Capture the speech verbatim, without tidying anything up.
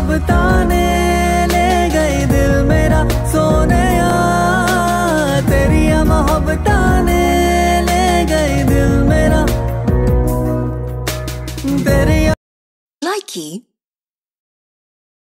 मोहब्बतां ने ले गई दिल मेरा सोनिया, तेरी मोहब्बतां ने ले गई दिल मेरा, तेरी। Likey